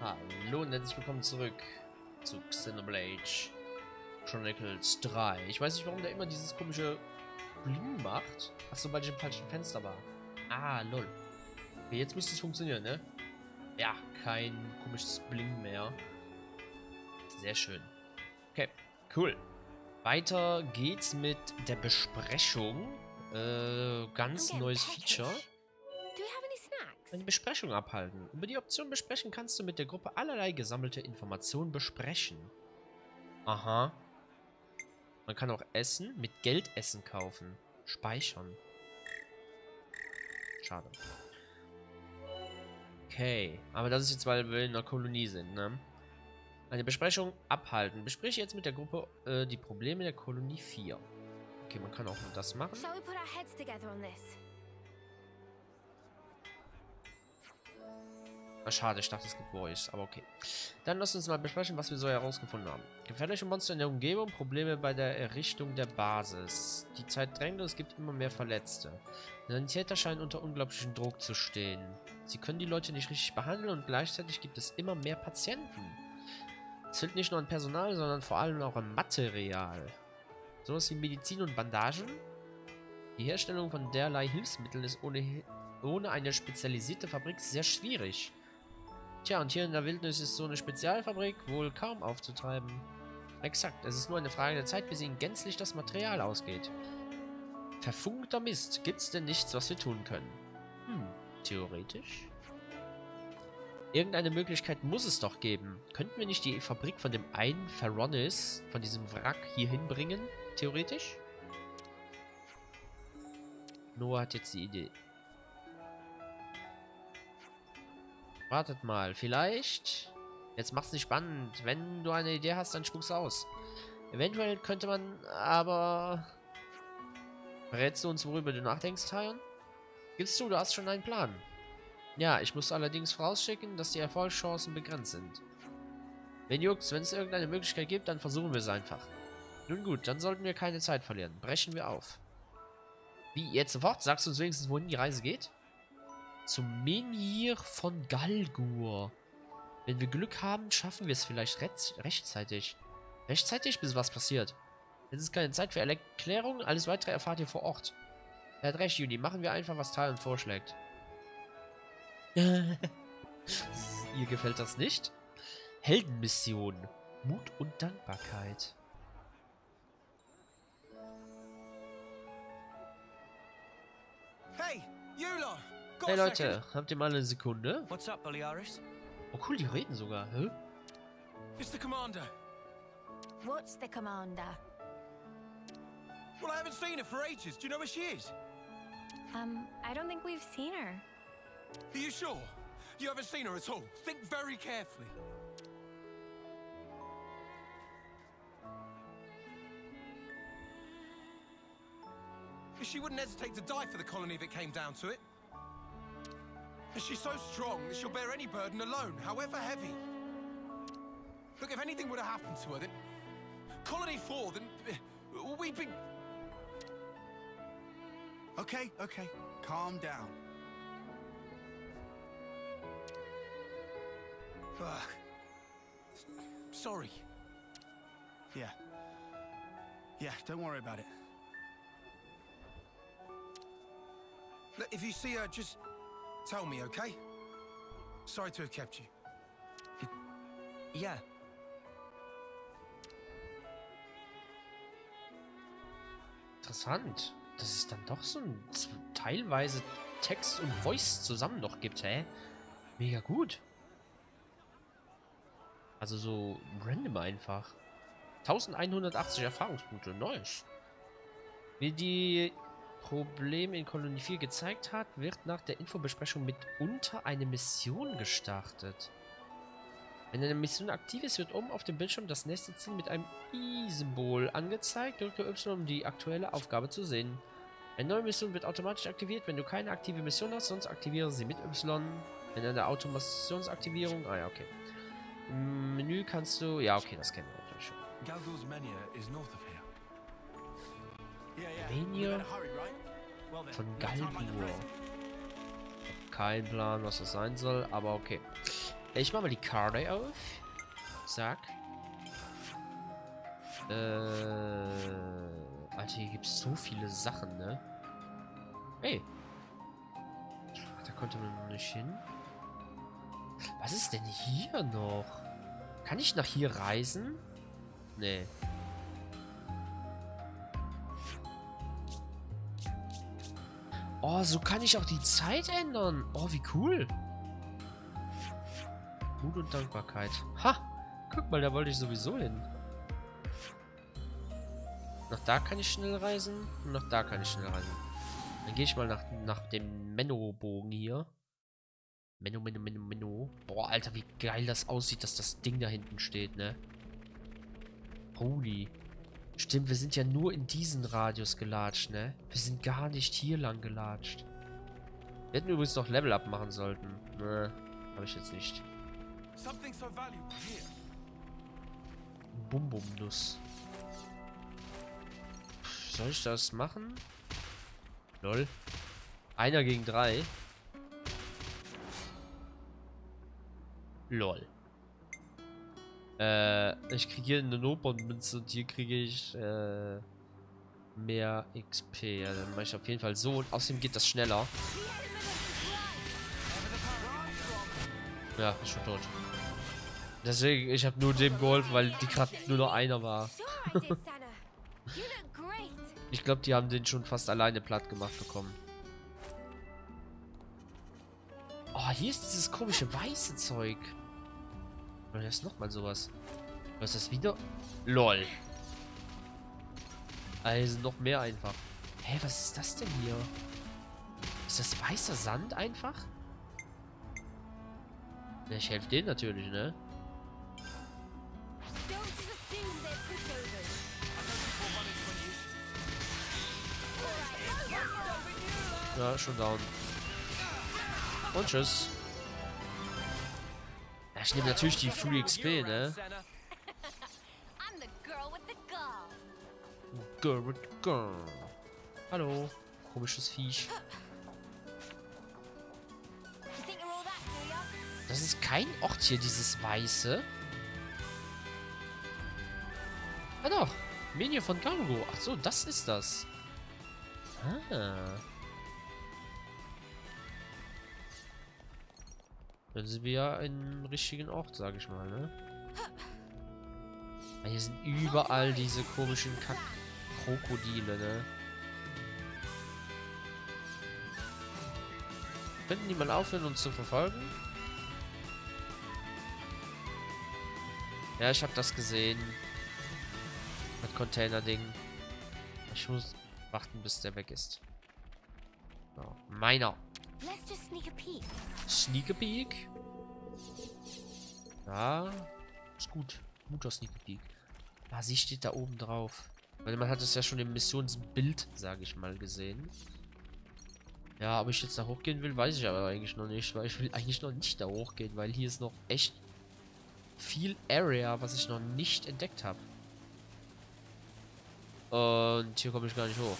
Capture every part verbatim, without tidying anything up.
Hallo und herzlich willkommen zurück zu Xenoblade Chronicles drei. Ich weiß nicht, warum der immer dieses komische Bling macht. Achso, weil ich im falschen Fenster war. Ah, lol. Okay, jetzt müsste es funktionieren, ne? Ja, kein komisches Bling mehr. Sehr schön. Okay, cool. Weiter geht's mit der Besprechung. Äh, ganz neues Feature. Eine Besprechung abhalten. Über die Option besprechen kannst du mit der Gruppe allerlei gesammelte Informationen besprechen. Aha. Man kann auch essen, mit Geld Essen kaufen. Speichern. Schade. Okay. Aber das ist jetzt, weil wir in einer Kolonie sind, ne? Eine Besprechung abhalten. Bespreche jetzt mit der Gruppe äh, die Probleme der Kolonie vier. Okay, man kann auch nur das machen. Ah, schade, ich dachte, es gibt Voice, aber okay. Dann lass uns mal besprechen, was wir so herausgefunden haben. Gefährliche Monster in der Umgebung, Probleme bei der Errichtung der Basis. Die Zeit drängt und es gibt immer mehr Verletzte. Die Sanitäter scheinen unter unglaublichen Druck zu stehen. Sie können die Leute nicht richtig behandeln und gleichzeitig gibt es immer mehr Patienten. Es fehlt nicht nur an Personal, sondern vor allem auch an Material. Sowas wie Medizin und Bandagen. Die Herstellung von derlei Hilfsmitteln ist ohne, ohne eine spezialisierte Fabrik sehr schwierig. Tja, und hier in der Wildnis ist so eine Spezialfabrik wohl kaum aufzutreiben. Exakt, es ist nur eine Frage der Zeit, bis ihnen gänzlich das Material ausgeht. Verfunkter Mist, gibt's denn nichts, was wir tun können? Hm, theoretisch? Irgendeine Möglichkeit muss es doch geben. Könnten wir nicht die Fabrik von dem einen Ferronis, von diesem Wrack, hier hinbringen? Theoretisch? Noah hat jetzt die Idee. Wartet mal, vielleicht... Jetzt macht's nicht spannend. Wenn du eine Idee hast, dann spuck's aus. Eventuell könnte man aber... Verrätst du uns, worüber du nachdenkst, Tyon? Gibst du, du hast schon einen Plan. Ja, ich muss allerdings vorausschicken, dass die Erfolgschancen begrenzt sind. Wenn Jux, wenn es irgendeine Möglichkeit gibt, dann versuchen wir es einfach. Nun gut, dann sollten wir keine Zeit verlieren. Brechen wir auf. Wie, jetzt sofort? Sagst du uns wenigstens, wohin die Reise geht? Zum Menhir von Galgur. Wenn wir Glück haben, schaffen wir es vielleicht rechtzeitig. Rechtzeitig, bis was passiert. Es ist keine Zeit für Erklärung, alles weitere erfahrt ihr vor Ort. Er hat recht, Juni. Machen wir einfach, was Tyon vorschlägt. Ihr gefällt das nicht? Heldenmission. Mut und Dankbarkeit. Hey, Eula! Hey Leute, habt ihr mal eine Sekunde? What's up, Balearis? Oh cool, die reden sogar. Hä? It's the commander. What's the commander? Well, I haven't seen her for ages. Do you know where she is? Um, I don't think we've seen her. Are you sure? You haven't seen her at all? Think very carefully. She wouldn't hesitate to die for the colony if it came down to it. She's so strong that she'll bear any burden alone, however heavy. Look, if anything would have happened to her, then... Colony four, then... Uh, we'd be... Okay, okay. Calm down. Ugh. Sorry. Yeah. Yeah, don't worry about it. Look, if you see her, just tell me, okay? Sorry to have kept you. Yeah. Interessant, dass es dann doch so ein teilweise Text und Voice zusammen noch gibt, hä? Mega gut. Also so random einfach. elfhundertachtzig Erfahrungspunkte, nice. Wie die Probleme in Kolonie vier gezeigt hat, wird nach der Infobesprechung mitunter eine Mission gestartet. Wenn eine Mission aktiv ist, wird oben auf dem Bildschirm das nächste Ziel mit einem I-Symbol angezeigt. Drücke Y, um die aktuelle Aufgabe zu sehen. Eine neue Mission wird automatisch aktiviert, wenn du keine aktive Mission hast, sonst aktiviere sie mit Y. Wenn eine Automationsaktivierung... Ah ja, okay. Im Menü kannst du... Ja, okay, das kennen wir natürlich schon. Galgul's Menhir is north of here. Yeah, yeah. Menhir Better hurry, right? Well then, von no time like the Galgur. present. Kein Plan, was das sein soll, aber okay. Ich mach mal die Karte auf. Zack. Äh. Alter, hier gibt's so viele Sachen, ne? Hey. Ach, da konnte man noch nicht hin. Was ist denn hier noch? Kann ich nach hier reisen? Nee. Oh, so kann ich auch die Zeit ändern. Oh, wie cool. Mut und Dankbarkeit. Ha! Guck mal, da wollte ich sowieso hin. Nach da kann ich schnell reisen. Und nach da kann ich schnell reisen. Dann gehe ich mal nach, nach dem Menno-Bogen hier. Menno, Menno, Menno, Menno. Boah, Alter, wie geil das aussieht, dass das Ding da hinten steht, ne? Holy. Stimmt, wir sind ja nur in diesen Radius gelatscht, ne? Wir sind gar nicht hier lang gelatscht. Wir hätten übrigens noch Level-Up machen sollten. Nö, habe ich jetzt nicht. Something so valuable here. Bum-Bum-Nuss. Soll ich das machen? Lol. Einer gegen drei. Lol. Äh, ich kriege hier eine Notbond-Münze und hier kriege ich äh, mehr X P. Ja, dann mache ich auf jeden Fall so. Und außerdem geht das schneller. Ja, ist schon tot. Deswegen, ich habe nur dem geholfen, weil die gerade nur noch einer war. Ich glaube, die haben den schon fast alleine platt gemacht bekommen. Oh, hier ist dieses komische weiße Zeug. Oder ist nochmal sowas. Was ist das wieder? LOL. Also noch mehr einfach. Hä, was ist das denn hier? Ist das weißer Sand einfach? Ja, ich helfe denen natürlich, ne? Ja, schon down. Und tschüss. Ja, ich nehme natürlich die Free X P, ne? Girl with girl. Hallo. Komisches Viech. Das ist kein Ort hier, dieses Weiße. Ah doch. Menu von Gargo. Ach so, das ist das. Ah. Dann sind wir ja im richtigen Ort, sage ich mal, ne? Hier sind überall diese komischen Kack-Krokodile, ne? Könnten die mal aufhören, uns zu verfolgen? Ja, ich habe das gesehen. Das Container-Ding. Ich muss warten, bis der weg ist. So, meiner. Sneak a Peek. Ja, ist gut. Guter Sneak a Peek. Ah, sie steht da oben drauf. Weil man hat es ja schon im Missionsbild, sage ich mal, gesehen. Ja, ob ich jetzt da hochgehen will, weiß ich aber eigentlich noch nicht. Weil ich will eigentlich noch nicht da hochgehen, weil hier ist noch echt viel Area, was ich noch nicht entdeckt habe. Und hier komme ich gar nicht hoch.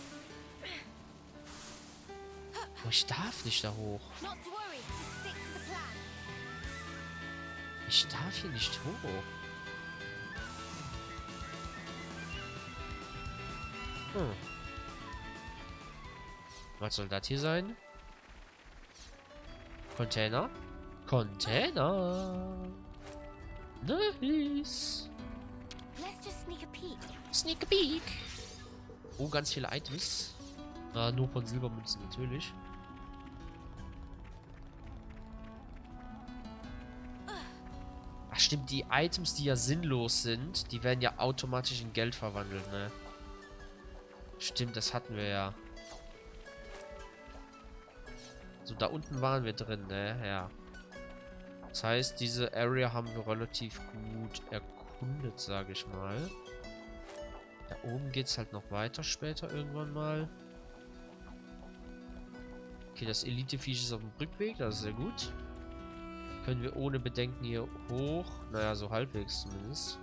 Oh, ich darf nicht da hoch. Ich darf hier nicht hoch. Hm. Was soll das hier sein? Container? Container! Nice! Sneak a peek! Oh, ganz viele Items. Ah, nur von Silbermünzen natürlich. Ach stimmt, die Items, die ja sinnlos sind, die werden ja automatisch in Geld verwandelt, ne? Stimmt, das hatten wir ja. So, da unten waren wir drin, ne? Ja. Das heißt, diese Area haben wir relativ gut erkundet, sage ich mal. Da oben geht es halt noch weiter später irgendwann mal. Okay, das Elite-Viech ist auf dem Rückweg, das ist sehr gut. Können wir ohne Bedenken hier hoch. Naja, so halbwegs zumindest.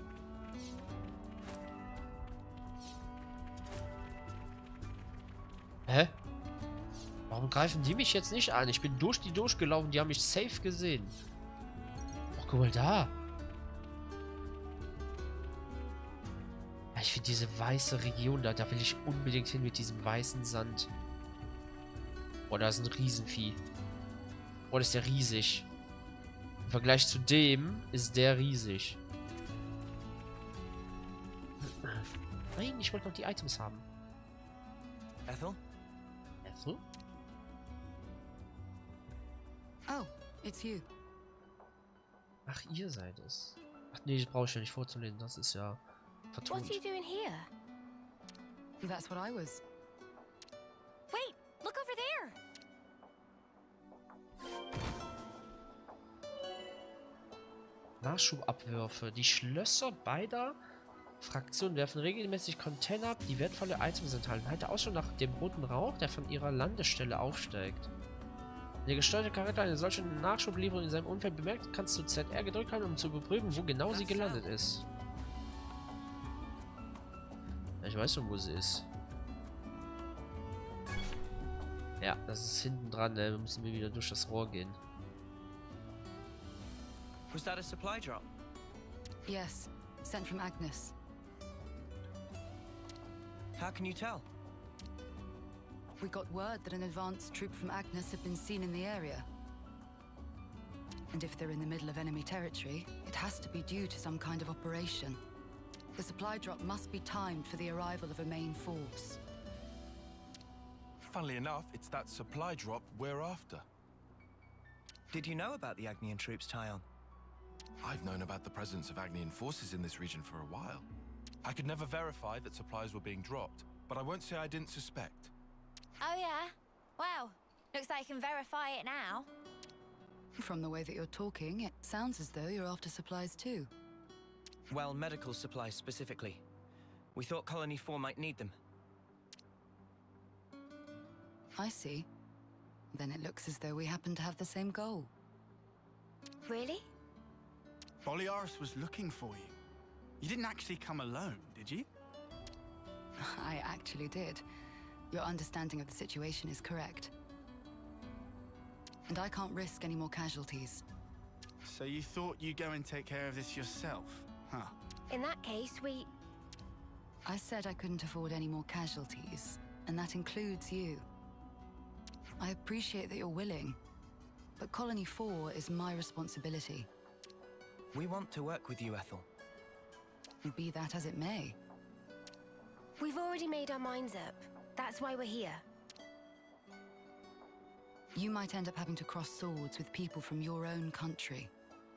Hä? Warum greifen die mich jetzt nicht an? Ich bin durch die durchgelaufen, die haben mich safe gesehen. Guck mal da. Ja, ich finde diese weiße Region da, da will ich unbedingt hin mit diesem weißen Sand. Oh, da ist ein Riesenvieh. Oh, das ist der riesig. Im Vergleich zu dem ist der riesig. Nein, ich wollte noch die Items haben. Ethel? Ethel? Oh, it's you. Ach, ihr seid es. Ach nee, das brauche ich ja nicht vorzulesen. Das ist ja vertont. What are you doing here? That's what I was. Wait, look over there. Nachschubabwürfe. Die Schlösser beider Fraktionen werfen regelmäßig Container ab, die wertvolle Items enthalten. Halte Ausschau nach dem roten Rauch, der von ihrer Landestelle aufsteigt. Wenn der gesteuerte Charakter eine solche Nachschublieferung in seinem Umfeld bemerkt, kannst du Z R gedrückt halten, um zu überprüfen, wo genau sie gelandet ist. Ja, ich weiß schon, wo sie ist. Ja, das ist hinten dran, ne? Wir müssen wieder durch das Rohr gehen. Was that a supply drop? Yes, sent from Agnes. How can you tell? We got word that an advanced troop from Agnes had been seen in the area. And if they're in the middle of enemy territory, it has to be due to some kind of operation. The supply drop must be timed for the arrival of a main force. Funnily enough, it's that supply drop we're after. Did you know about the Agnian troops, Tyon? I've known about the presence of Agnian forces in this region for a while. I could never verify that supplies were being dropped, but I won't say I didn't suspect. Oh yeah? Well, looks like you can verify it now. From the way that you're talking, it sounds as though you're after supplies too. Well, medical supplies specifically. We thought Colony four might need them. I see. Then it looks as though we happen to have the same goal. Really? Boliaris was looking for you. You didn't actually come alone, did you? I actually did. Your understanding of the situation is correct. And I can't risk any more casualties. So you thought you'd go and take care of this yourself, huh? In that case, we... I said I couldn't afford any more casualties, and that includes you. I appreciate that you're willing, but Colony four is my responsibility. We want to work with you, Ethel. And be that as it may. We've already made our minds up. That's why we're here. You might end up having to cross swords with people from your own country.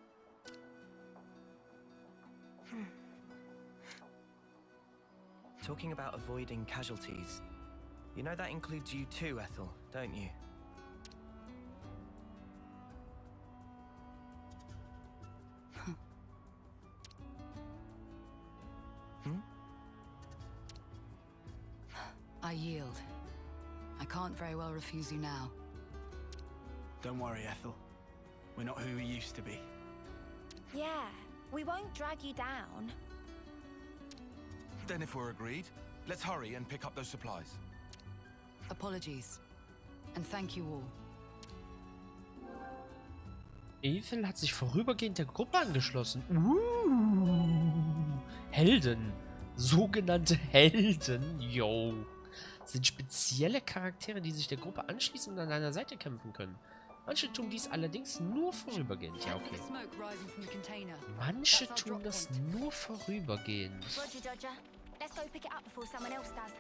Talking about avoiding casualties, you know that includes you too, Ethel, don't you? Huh. Hmm? I yield. I can't very well refuse you now. Don't worry, Ethel. We're not who we used to be. Yeah, we won't drag you down. Then if we're agreed, let's hurry and pick up those supplies. Apologies. And thank you all. Ethel hat sich vorübergehend der Gruppe angeschlossen. Uh, Helden. Sogenannte Helden. Yo. Sind spezielle Charaktere, die sich der Gruppe anschließen und an einer Seite kämpfen können. Manche tun dies allerdings nur vorübergehend. Ja, okay. Manche tun das nur vorübergehend. Roger, Dodger. Let's go pick it up before someone else does.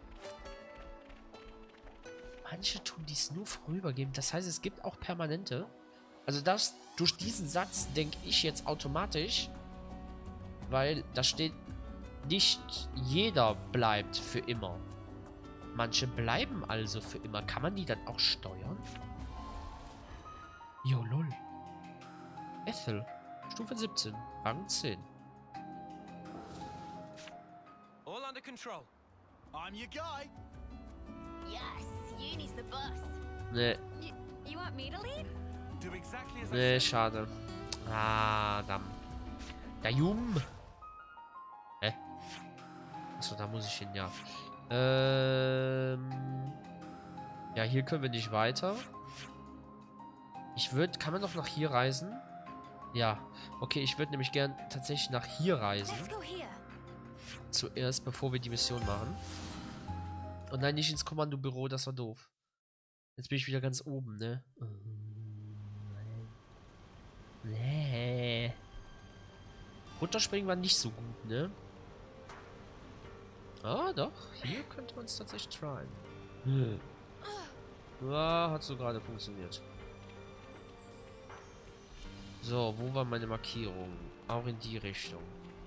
Manche tun dies nur vorübergehend. Das heißt, es gibt auch permanente. Also das, durch diesen Satz denke ich jetzt automatisch, weil da steht, nicht jeder bleibt für immer. Manche bleiben also für immer. Kann man die dann auch steuern? Jo, lol. Ethel. Stufe siebzehn. Rang zehn. All under control. I'm your guy. Yes, Uni's the boss. Nee, You, you want me to lead? Do exactly as I nee, said. schade. Ah, dann. Da Jum. Hä? Achso, da muss ich hin, ja. Ähm. Ja, hier können wir nicht weiter. Ich würde. Kann man noch nach hier reisen? Ja. Okay, ich würde nämlich gern tatsächlich nach hier reisen. Let's go here. Zuerst, bevor wir die Mission machen. Und nein, nicht ins Kommandobüro, das war doof. Jetzt bin ich wieder ganz oben, ne? Nee. Runterspringen war nicht so gut, ne? Ah, doch. Hier könnte man es tatsächlich tryen. Hm. Ja, hat so gerade funktioniert. So, wo war meine Markierung? Auch in die Richtung.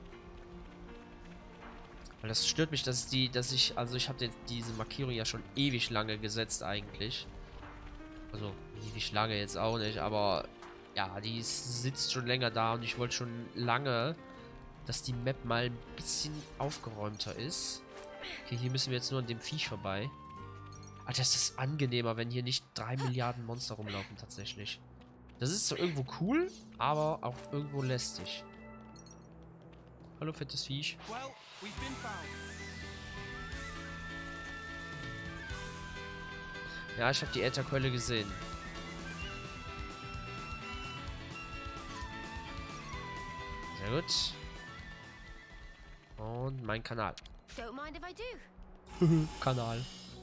Weil das stört mich, dass die, dass ich, also ich habe jetzt diese Markierung ja schon ewig lange gesetzt eigentlich. Also ewig lange jetzt auch nicht, aber ja, die sitzt schon länger da und ich wollte schon lange, dass die Map mal ein bisschen aufgeräumter ist. Okay, hier müssen wir jetzt nur an dem Viech vorbei. Alter, das ist angenehmer, wenn hier nicht drei Milliarden Monster rumlaufen tatsächlich. Das ist zwar irgendwo cool, aber auch irgendwo lästig. Hallo, fettes Viech. Well, we've been found. Ja, ich habe die Ätherkeule gesehen. Sehr gut. Und mein Kanal. Don't mind if I do. Kanal.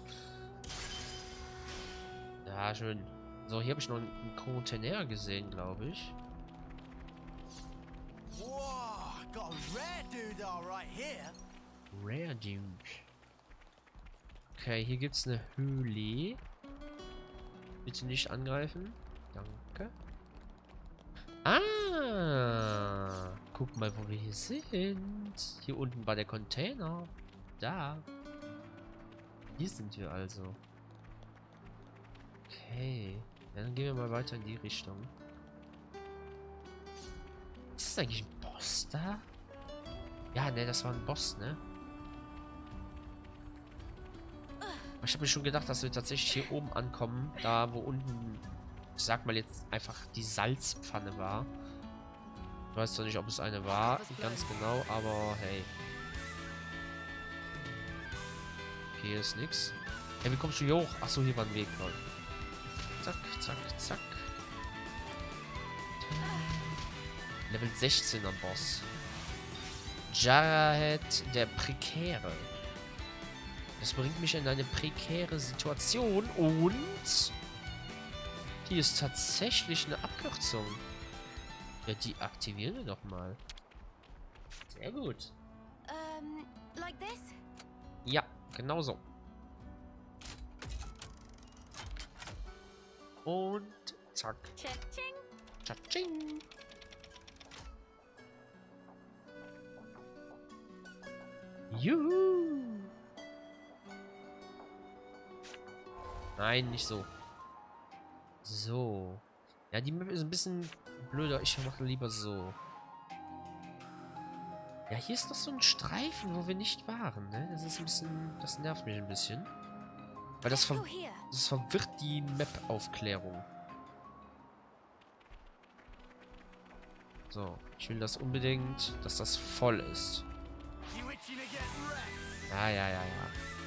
Ja, schön. So, hier habe ich noch einen Container gesehen, glaube ich. Whoa, got a rare dude all right here. Rare Dude. Okay, hier gibt es eine Höhle. Bitte nicht angreifen. Danke. Ah! Guck mal, wo wir hier sind. Hier unten war der Container. Da. Hier sind wir also. Okay. Ja, dann gehen wir mal weiter in die Richtung. Ist das eigentlich ein Boss da? Ja, ne, das war ein Boss, ne? Aber ich habe mir schon gedacht, dass wir tatsächlich hier oben ankommen. Da, wo unten, ich sag mal jetzt einfach die Salzpfanne war. Ich weiß zwar nicht, ob es eine war, ganz genau, aber hey. Okay, hier ist nix. Hey, wie kommst du hier hoch? Achso, hier war ein Weg, lol. Zack, zack, zack. Level sechzehn am Boss. Jarhead, der Prekäre. Das bringt mich in eine prekäre Situation und hier ist tatsächlich eine Abkürzung. Ja, die aktivieren wir doch mal. Sehr gut. Um, like this? Ja, genau so. Und zack. Cha-ching. Tschatsching. Juhu. Nein, nicht so. So. Ja, die Map ist ein bisschen blöder. Ich mache lieber so. Ja, hier ist noch so ein Streifen, wo wir nicht waren, ne? Das ist ein bisschen... Das nervt mich ein bisschen. Weil das, ver das verwirrt die Map-Aufklärung. So. Ich will das unbedingt, dass das voll ist. Ja, ja, ja, ja.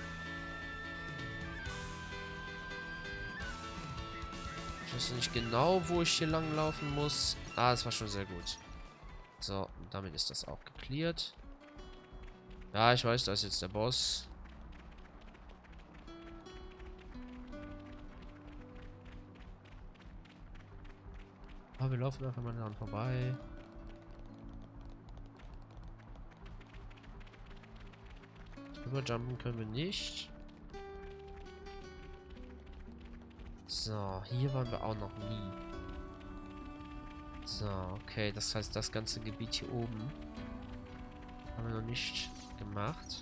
Ich weiß nicht genau, wo ich hier lang laufen muss. Ah, das war schon sehr gut. So, und damit ist das auch geklärt. Ja, ich weiß, da ist jetzt der Boss. Aber wir laufen einfach mal daran vorbei. Überjumpen können wir nicht. So, hier waren wir auch noch nie. So, okay, das heißt, das ganze Gebiet hier oben haben wir noch nicht gemacht.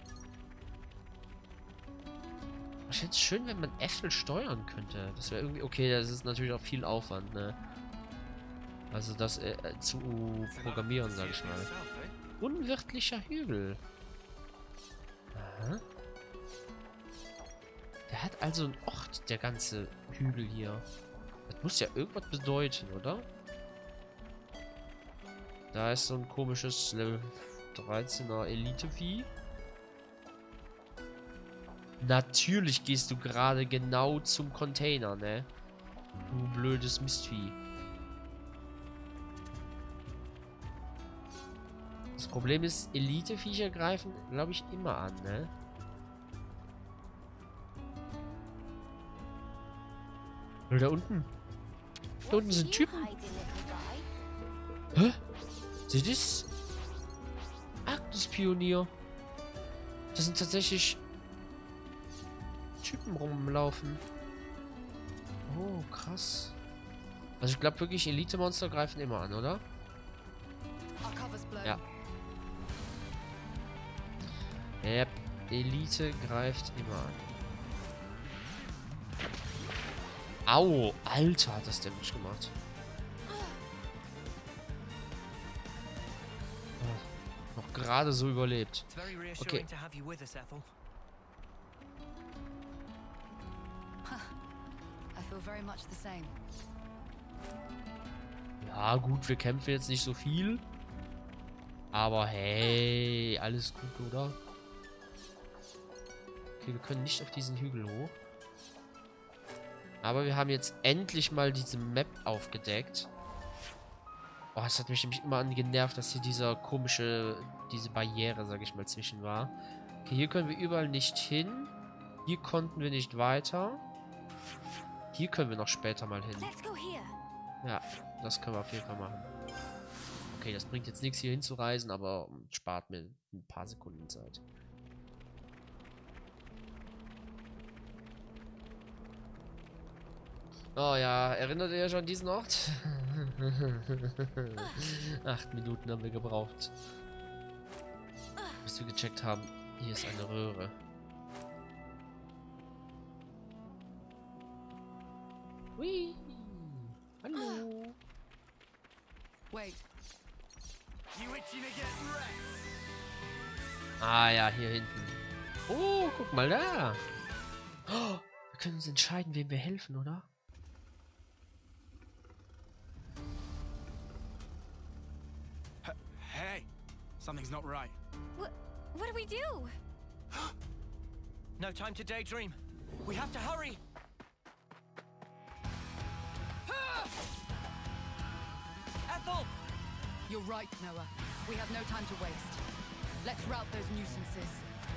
Ich finde es schön, wenn man Äpfel steuern könnte. Das wäre irgendwie... Okay, das ist natürlich auch viel Aufwand, ne? Also das äh, zu programmieren, sage ich mal. Unwirtlicher Hügel. Aha. Der hat also einen Ort, der ganze Hügel hier. Das muss ja irgendwas bedeuten, oder? Da ist so ein komisches Level dreizehner Elite-Vieh. Natürlich gehst du gerade genau zum Container, ne? Du blödes Mistvieh. Das Problem ist, Elite-Viecher greifen, glaube ich, immer an, ne? Oder da unten? Da unten sind Typen. Hä? Seht ihr das? Agnes-Pionier. Das sind tatsächlich Typen rumlaufen. Oh, krass. Also ich glaube wirklich, Elite-Monster greifen immer an, oder? Ja. Yep. Elite greift immer an. Au! Alter, hat das Damage gemacht. Oh, noch gerade so überlebt. Okay. Ja, gut, wir kämpfen jetzt nicht so viel. Aber hey, alles gut, oder? Okay, wir können nicht auf diesen Hügel hoch. Aber wir haben jetzt endlich mal diese Map aufgedeckt. Oh, es hat mich nämlich immer angenervt, dass hier dieser komische, diese Barriere, sag ich mal, zwischen war. Okay, hier können wir überall nicht hin. Hier konnten wir nicht weiter. Hier können wir noch später mal hin. Ja, das können wir auf jeden Fall machen. Okay, das bringt jetzt nichts hier hinzureisen, aber spart mir ein paar Sekunden Zeit. Oh ja, erinnert ihr euch an diesen Ort? Acht Minuten haben wir gebraucht. Bis wir gecheckt haben, hier ist eine Röhre. Hui! Hallo! Wait. Ah ja, hier hinten. Oh, guck mal da. Oh, wir können uns entscheiden, wem wir helfen, oder? Hey, something's not right. What, what do we do? No time to daydream. We have to hurry. Ethel! You're right, Noah. We have no time to waste. Let's rout those nuisances.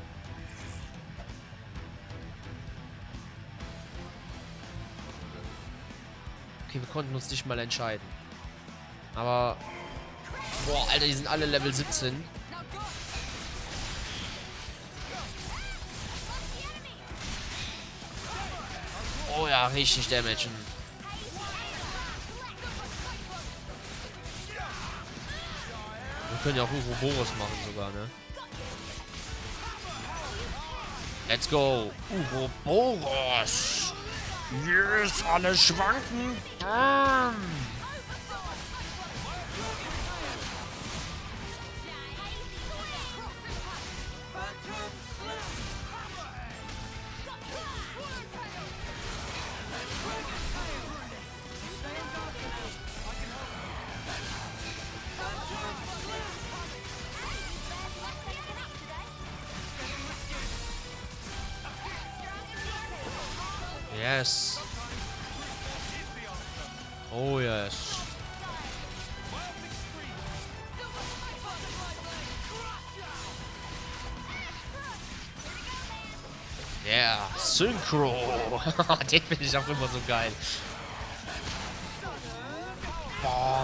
Okay, wir konnten uns nicht mal entscheiden. Aber... Boah, Alter, die sind alle Level siebzehn. Oh ja, richtig damagen. Wir können ja auch Uroboros machen sogar, ne? Let's go! Uroboros! Yes, alle schwanken! Bam! Yes. Oh yes. Yeah, Synchro. Den finde ich auch immer so geil. Bom.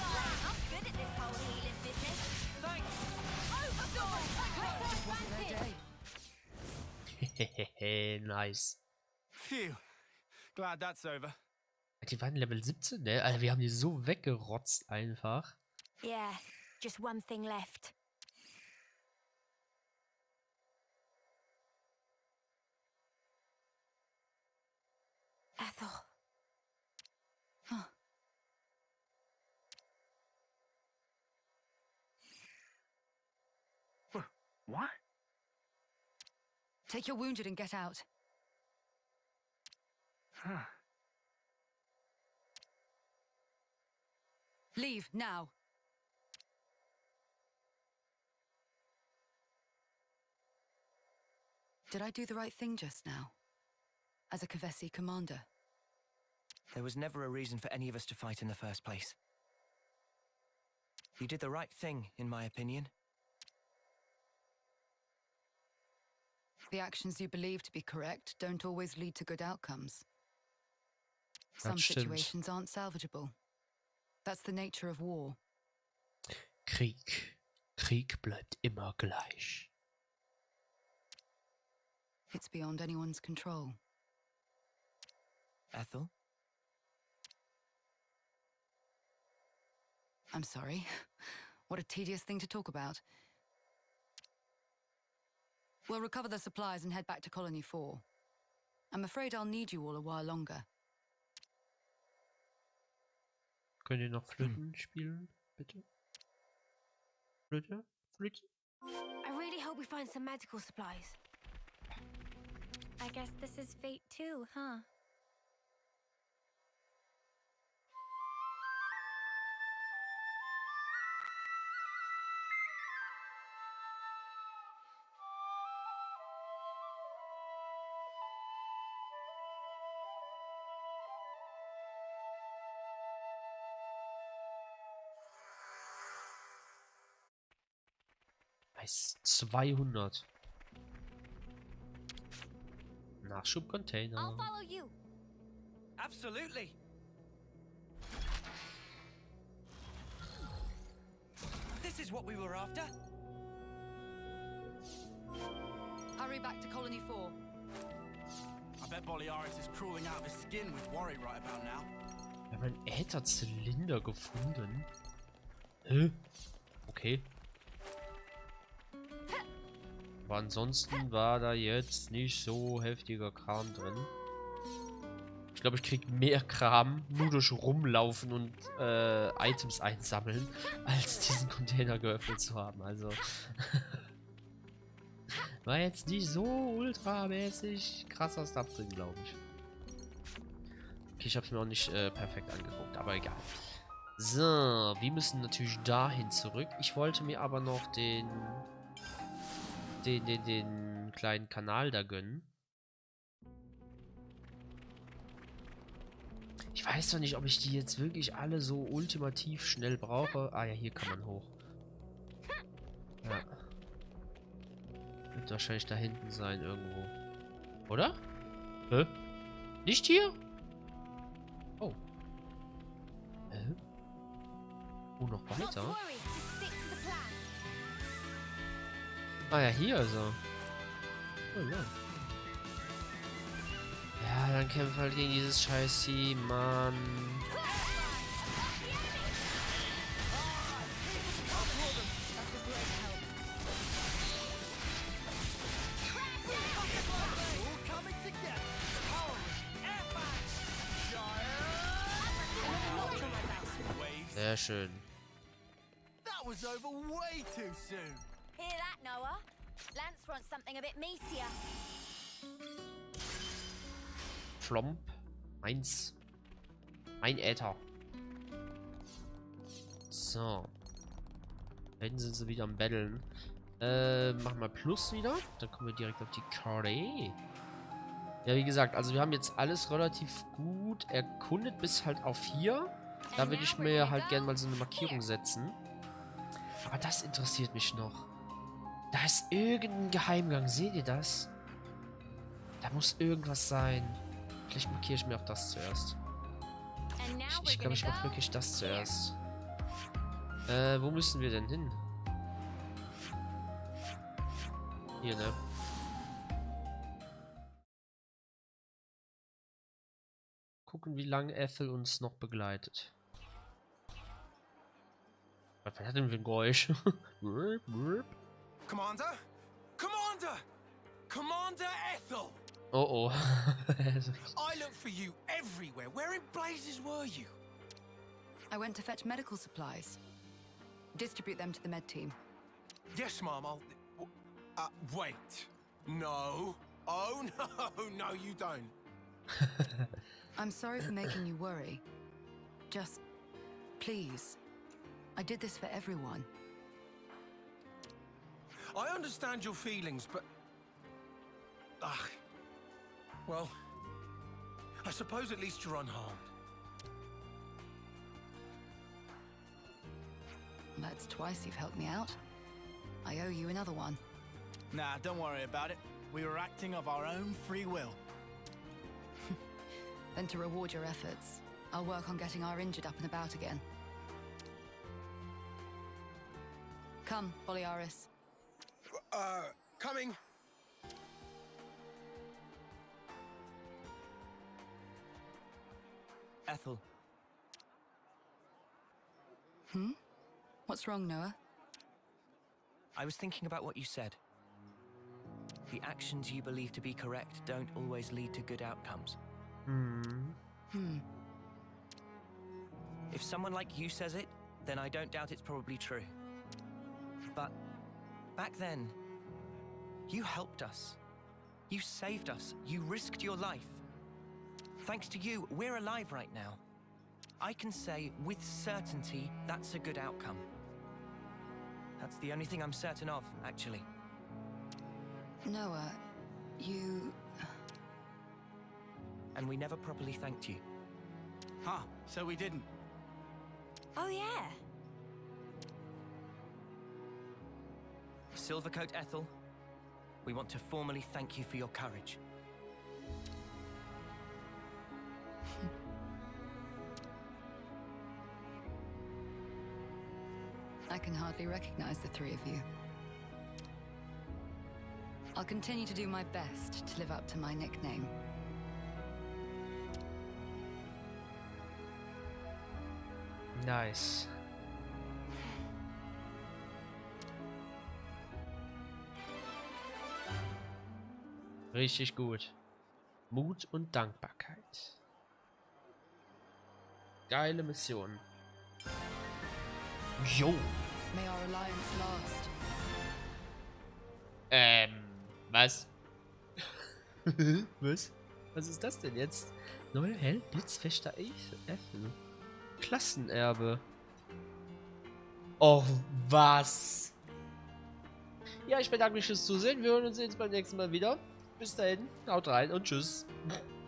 Nice. Phew. Glad that's over. Die waren Level siebzehn, ne? Alter, wir haben die so weggerotzt einfach. Yeah, just one thing left. Ethel. Huh. What? Take your wounded and get out. Huh. Leave now. Did I do the right thing just now? As a Kavesi commander? There was never a reason for any of us to fight in the first place. You did the right thing, in my opinion. The actions you believe to be correct don't always lead to good outcomes. Some stimmt. situations aren't salvageable. That's the nature of war. Krieg. Krieg bleibt immer gleich. It's beyond anyone's control. Ethel? I'm sorry. What a tedious thing to talk about. We'll recover the supplies and head back to Colony four. I'm afraid I'll need you all a while longer. Könnt ihr noch Flöten spielen, bitte? Flöte? Flöte? I really hope we find some medical supplies. I guess this is fate too, huh? Nice. zweihundert. Nachschubcontainer. I'll follow you. Absolutely. This is what we were after. Hurry back to Colony four. I bet Boliaris is crawling out of his skin with worry right about now. Wir haben einen Ätherzylinder gefunden. Hä? Okay. Aber ansonsten war da jetzt nicht so heftiger Kram drin. Ich glaube, ich krieg mehr Kram nur durch Rumlaufen und äh, Items einsammeln, als diesen Container geöffnet zu haben. Also war jetzt nicht so ultramäßig krasser Stuff drin, glaube ich. Okay, ich habe es mir auch nicht äh, perfekt angeguckt, aber egal. So, wir müssen natürlich dahin zurück. Ich wollte mir aber noch den Den, den, den kleinen Kanal da gönnen. Ich weiß doch nicht, ob ich die jetzt wirklich alle so ultimativ schnell brauche. Ah ja, hier kann man hoch. Ja. Wird wahrscheinlich da hinten sein irgendwo. Oder? Hä? Nicht hier? Oh. Hä? Oh, noch Not to weiter? worry, just stick to the plan. Ah ja, hier also. Oh, ja. Ja, dann kämpfen halt gegen dieses scheiß Team, Mann. Sehr schön. That was over way too soon. Hear that, Noah? Lance wants something a bit meatier. Flomp. Meins. Mein Äther. So. Da hinten sind sie wieder am Battlen. Äh, machen wir Plus wieder. Dann kommen wir direkt auf die Karte. Ja, wie gesagt, also wir haben jetzt alles relativ gut erkundet, bis halt auf hier. Da würde ich mir halt gerne mal so eine Markierung setzen. Aber das interessiert mich noch. Da ist irgendein Geheimgang. Seht ihr das? Da muss irgendwas sein. Vielleicht markiere ich mir auch das zuerst. Ich, ich glaube, ich mache wirklich das zuerst. Äh, wo müssen wir denn hin? Hier, ne? Gucken, wie lange Ethel uns noch begleitet. Was hat denn für ein Geräusch? Commander? Commander! Commander Ethel! Oh oh. I looked for you everywhere. Where in blazes were you? I went to fetch medical supplies. Distribute them to the med team. Yes, Mom, I'll... Uh, wait. No. Oh, no, no, you don't. I'm sorry for making you worry. Just, please. I did this for everyone. I understand your feelings, but... Ugh. Well, I suppose at least you're unharmed. That's twice you've helped me out. I owe you another one. Nah, don't worry about it. We were acting of our own free will. Then to reward your efforts, I'll work on getting our injured up and about again. Come, Boliaris. Uh, coming. Ethel, Hmm? What's wrong, Noah? I was thinking about what you said. The actions you believe to be correct don't always lead to good outcomes. Hmm. Hmm. If someone like you says it, then I don't doubt it's probably true. But back then, you helped us. You saved us. You risked your life. Thanks to you, we're alive right now. I can say with certainty that's a good outcome. That's the only thing I'm certain of, actually. Noah, you... And we never properly thanked you. Huh, so we didn't. Oh, yeah. Silvercoat Ethel, we want to formally thank you for your courage. I can hardly recognize the three of you. I'll continue to do my best to live up to my nickname. Nice. Richtig gut. Mut und Dankbarkeit. Geile Mission. Jo. May our alliance last. Ähm, was? Was? Was ist das denn jetzt? Neuer Held, Blitzfechter Ethel. Klassenerbe. Och, was? Ja, ich bedanke mich fürs Zusehen. Wir hören uns jetzt beim nächsten Mal wieder. Bis dahin, haut rein und tschüss.